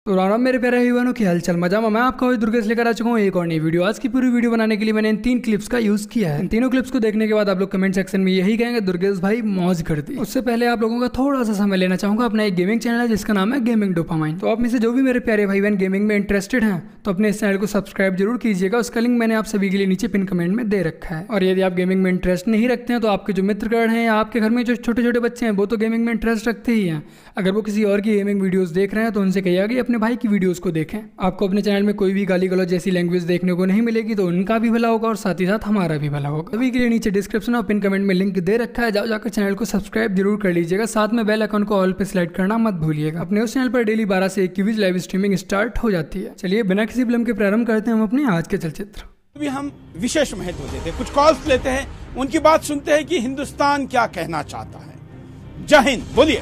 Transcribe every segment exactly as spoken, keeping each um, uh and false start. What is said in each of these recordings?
तो राम राम मेरे प्यारे भाइयों की हालचाल मजा में मैं आपका वही दुर्गेश लेकर आ चुका हूँ एक और नई वीडियो। आज की पूरी वीडियो बनाने के लिए मैंने इन तीन क्लिप्स का यूज किया है। इन तीनों क्लिप्स को देखने के बाद आप लोग कमेंट सेक्शन में यही कहेंगे दुर्गेश भाई मौज कर दी। उससे पहले आप लोगों का थोड़ा सा समय लेना चाहूंगा। अपना एक गेमिंग चैनल है जिसका नाम है गेमिंग डोपामाइन। तो आप में से जो भी मेरे प्यारे भाई बहन गेमिंग में इंटरेस्टेड हैं तो अपने इस चैनल को सब्सक्राइब जरूर कीजिएगा। उसका लिंक मैंने आप सभी के लिए नीचे पिन कमेंट में दे रखा है। और यदि आप गेमिंग में इंटरेस्ट नहीं रखते हैं तो आपके जो मित्रगण हैं या आपके घर में जो छोटे छोटे बच्चे हैं वो तो गेमिंग में इंटरेस्ट रखते ही हैं। अगर वो किसी और की गेमिंग वीडियोस देख रहे हैं तो उनसे कहिएगा कि अपने भाई की वीडियोस को देखें। आपको अपने चैनल में कोई भी गाली गलौज जैसी लैंग्वेज देखने को नहीं मिलेगी तो उनका भी भला होगा और साथ ही साथ हमारा भी भला होगा। अभी के लिए नीचे डिस्क्रिप्शन और पिन कमेंट में लिंक दे रखा है, जाओ जाकर चैनल को सब्सक्राइब जरूर कर लीजिएगा। साथ में बेल आइकन को ऑल पे सिलेक्ट करना मत भूलिएगा। अपने उस चैनल पर डेली बारह से एक की बीच लाइव स्ट्रीमिंग स्टार्ट हो जाती है। चलिए बिना किसी विलंब के प्रारंभ करते हैं हम अपने आज के चलचित्र। भी हम विशेष महत्व देते हैं, कुछ कॉल्स लेते हैं, उनकी बात सुनते हैं कि हिंदुस्तान क्या कहना चाहता है। जय हिंद। बोलिए।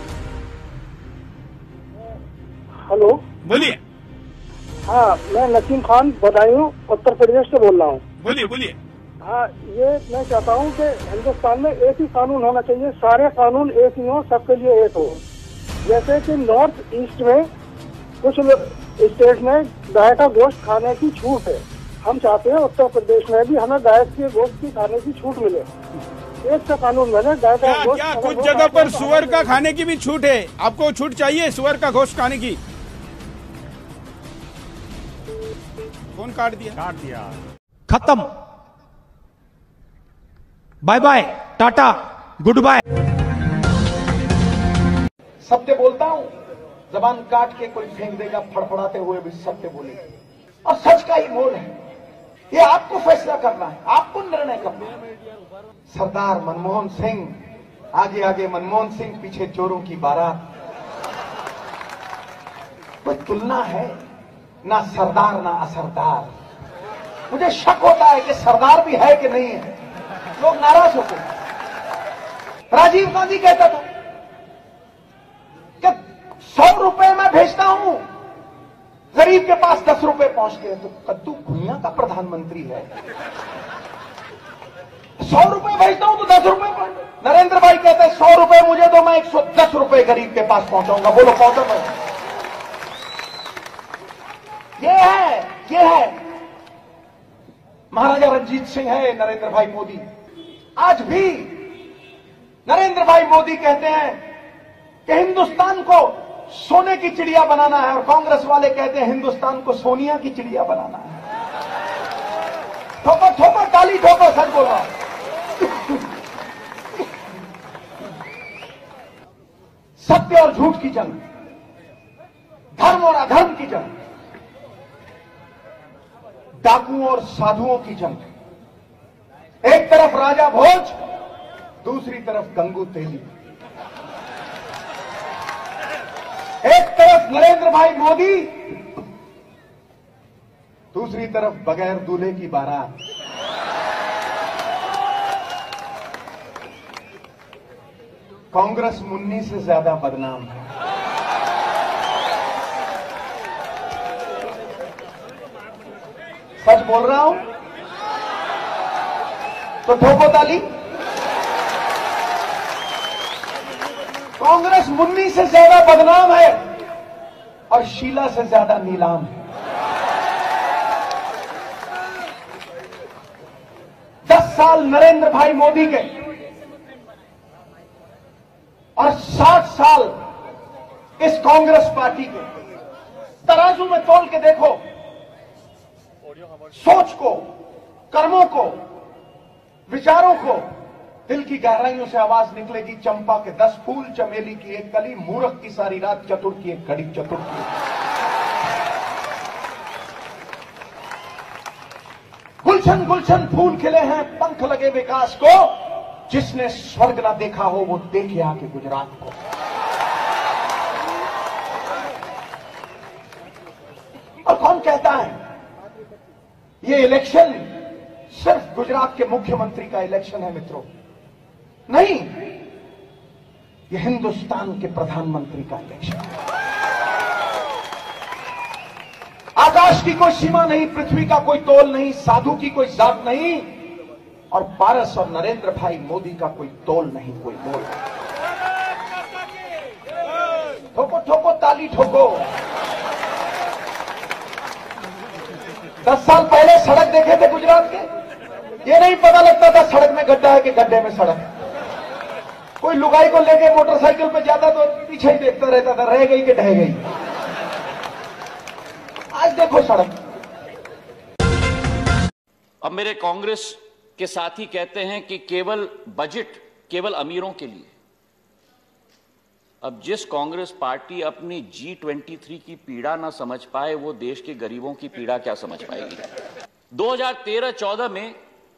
हेलो बोलिए। हाँ, मैं नसीम खान बदायूं उत्तर प्रदेश से बोल रहा हूँ। बोलिए बोलिए। हाँ, ये मैं चाहता हूँ कि हिंदुस्तान में एक ही कानून होना चाहिए, सारे कानून एक ही हो, सबके लिए एक हो। जैसे कि नॉर्थ ईस्ट में कुछ स्टेट में गाय का गोश्त खाने की छूट है, हम चाहते हैं उत्तर प्रदेश में भी हमें गाय के गोश्त की खाने की छूट मिले। एक सा कानून बने गाय का गोश्त। क्या कुछ जगह पर सुअर का खाने की भी छूट है? आपको छूट चाहिए सुअर का गोश्त खाने की? फोन काट दिया काट दिया खत्म। Bye bye, tata, goodbye. सत्य बोलता हूं, जबान काट के कोई फेंक देगा, फड़फड़ाते हुए भी सत्य बोलेगा। और सच का ही मोल है, ये आपको फैसला करना है, आपको निर्णय करना है। सरदार मनमोहन सिंह, आगे आगे मनमोहन सिंह, पीछे चोरों की बारात। कोई तुलना है ना सरदार ना असरदार। मुझे शक होता है कि सरदार भी है कि नहीं है। लोग नाराज होते हैं। राजीव गांधी कहता था कि सौ रुपए मैं भेजता हूं, गरीब के पास दस रुपए पहुंचते हैं। तो कद्दू भुइयां का प्रधानमंत्री है। सौ रुपए भेजता हूं तो दस रुपए पहुंच। नरेंद्र भाई कहते हैं सौ रुपए मुझे दो, मैं एक सौ दस रुपए गरीब के पास पहुंचाऊंगा। बोलो पहुंचा मैं? ये है, ये है महाराजा रंजीत सिंह है नरेंद्र भाई मोदी। आज भी नरेंद्र भाई मोदी कहते हैं कि हिंदुस्तान को सोने की चिड़िया बनाना है, और कांग्रेस वाले कहते हैं हिंदुस्तान को सोनिया की चिड़िया बनाना है। ठोकर ठोकर ताली ठोकर, सच बोल रहा हूं। सत्य और झूठ की जंग, धर्म और अधर्म की जंग, डाकुओं और साधुओं की जंग। एक तरफ राजा भोज, दूसरी तरफ गंगू तेली। एक तरफ नरेंद्र भाई मोदी, दूसरी तरफ बगैर दूल्हे की बारात। कांग्रेस मुन्नी से ज्यादा बदनाम है। सच बोल रहा हूं तो ठोको ताली। कांग्रेस मुन्नी से ज्यादा बदनाम है और शीला से ज्यादा नीलाम है। दस साल नरेंद्र भाई मोदी के और साठ साल इस कांग्रेस पार्टी के, तराजू में तोल के देखो। सोच को, कर्मों को, विचारों को, दिल की गहराइयों से आवाज निकलेगी। चंपा के दस फूल, चमेली की एक कली, मूर्ख की सारी रात, चतुर की एक घड़ी, चतुर की। गुलशन गुलशन फूल खिले हैं, पंख लगे विकास को। जिसने स्वर्ग ना देखा हो वो देखे आके गुजरात को। और कौन कहता है ये इलेक्शन सिर्फ गुजरात के मुख्यमंत्री का इलेक्शन है? मित्रों, नहीं, ये हिंदुस्तान के प्रधानमंत्री का इलेक्शन है। आकाश की कोई सीमा नहीं, पृथ्वी का कोई तोल नहीं, साधु की कोई जात नहीं, और पारस और नरेंद्र भाई मोदी का कोई तोल नहीं, कोई मोल नहीं। ठोको ठोको ताली ठोको। दस साल पहले सड़क देखे थे गुजरात के, ये नहीं पता लगता था सड़क में गड्ढा है कि गड्ढे में सड़क है। कोई लुगाई को लेके मोटरसाइकिल पे जाता तो पीछे ही देखता रहता था, रह गई कि ढह गई। आज देखो सड़क। अब मेरे कांग्रेस के साथी कहते हैं कि केवल बजट केवल अमीरों के लिए। अब जिस कांग्रेस पार्टी अपनी जी ट्वेंटी थ्री की पीड़ा ना समझ पाए, वो देश के गरीबों की पीड़ा क्या समझ पाएगी। दो हज़ार तेरह चौदह में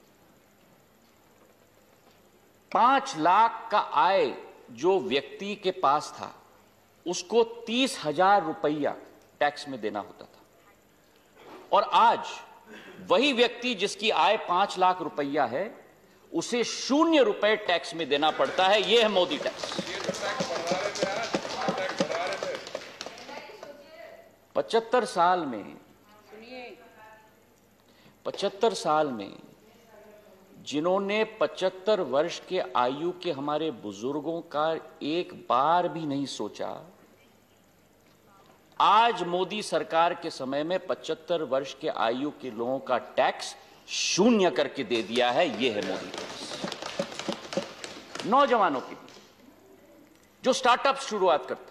पांच लाख का आय जो व्यक्ति के पास था, उसको तीस हजार रुपया टैक्स में देना होता था, और आज वही व्यक्ति जिसकी आय पांच लाख रुपया है, उसे शून्य रुपए टैक्स में देना पड़ता है। यह है मोदी टैक्स। पचहत्तर साल में पचहत्तर साल में जिन्होंने पचहत्तर वर्ष के आयु के हमारे बुजुर्गों का एक बार भी नहीं सोचा, आज मोदी सरकार के समय में पचहत्तर वर्ष के आयु के लोगों का टैक्स शून्य करके दे दिया है। यह है मोदी टैक्स। नौजवानों के लिए जो स्टार्टअप शुरुआत करते,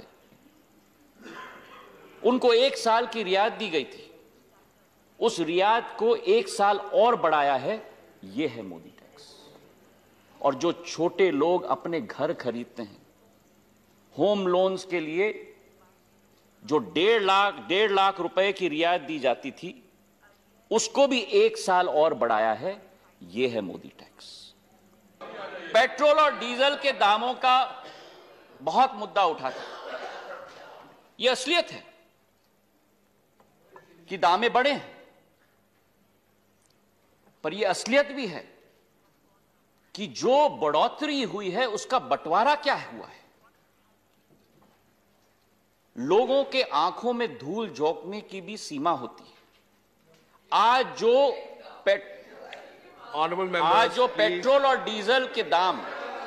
उनको एक साल की रियायत दी गई थी, उस रियायत को एक साल और बढ़ाया है। यह है मोदी टैक्स। और जो छोटे लोग अपने घर खरीदते हैं, होम लोन्स के लिए जो डेढ़ लाख डेढ़ लाख रुपए की रियायत दी जाती थी, उसको भी एक साल और बढ़ाया है। यह है मोदी टैक्स। पेट्रोल और डीजल के दामों का बहुत मुद्दा उठा था। यह असलियत है कि दामें बढ़े हैं, पर यह असलियत भी है कि जो बढ़ोतरी हुई है उसका बंटवारा क्या हुआ है। लोगों के आंखों में धूल झोंकने की भी सीमा होती है। आज जो पेट आज जो पेट्रोल और डीजल के दाम,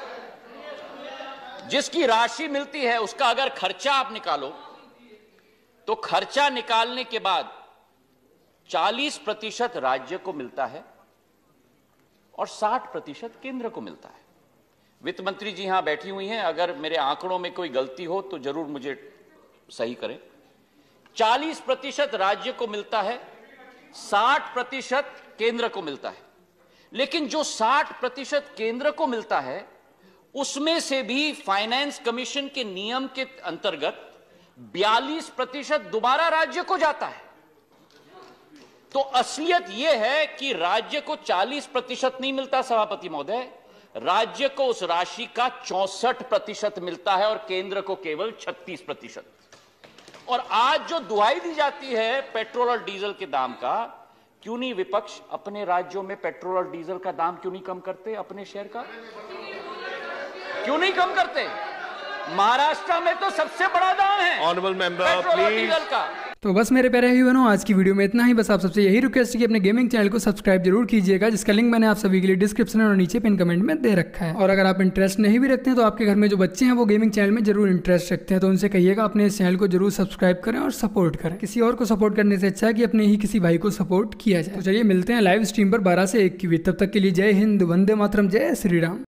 जिसकी राशि मिलती है, उसका अगर खर्चा आप निकालो तो खर्चा निकालने के बाद चालीस प्रतिशत राज्य को मिलता है और साठ प्रतिशत केंद्र को मिलता है। वित्त मंत्री जी यहां बैठी हुई हैं, अगर मेरे आंकड़ों में कोई गलती हो तो जरूर मुझे सही करें। चालीस प्रतिशत राज्य को मिलता है, साठ प्रतिशत केंद्र को मिलता है। लेकिन जो साठ प्रतिशत केंद्र को मिलता है, उसमें से भी फाइनेंस कमीशन के नियम के अंतर्गत बयालीस प्रतिशत दोबारा राज्य को जाता है। तो असलियत यह है कि राज्य को चालीस प्रतिशत नहीं मिलता सभापति महोदय, राज्य को उस राशि का चौसठ प्रतिशत मिलता है और केंद्र को केवल छत्तीस प्रतिशत। और आज जो दुहाई दी जाती है पेट्रोल और डीजल के दाम का, क्यों नहीं विपक्ष अपने राज्यों में पेट्रोल और डीजल का दाम क्यों नहीं कम करते? अपने शेयर का क्यों नहीं कम करते? महाराष्ट्र में तो सबसे बड़ा दाम है ऑनरेबल मेंबर पेट्रोल और डीजल का। तो बस मेरे प्यारे ही बनो, आज की वीडियो में इतना ही। बस आप सबसे यही रिक्वेस्ट है कि अपने गेमिंग चैनल को सब्सक्राइब जरूर कीजिएगा, जिसका लिंक मैंने आप सभी के लिए डिस्क्रिप्शन और नीचे पिन कमेंट में दे रखा है। और अगर आप इंटरेस्ट नहीं भी रखते हैं तो आपके घर में जो बच्चे हैं वो गेमिंग चैनल में जरूर इंटरेस्ट रखते हैं, तो उनसे कहिएगा अपने इस चैनल को जरूर सब्सक्राइब करें और सपोर्ट करें। किसी और को सपोर्ट करने से अच्छा है कि अपने ही किसी भाई को सपोर्ट किया जाए। तो चलिए मिलते हैं लाइव स्ट्रीम पर बारह से एक की। तब तक के लिए जय हिंद, वंदे मातरम, जय श्री राम।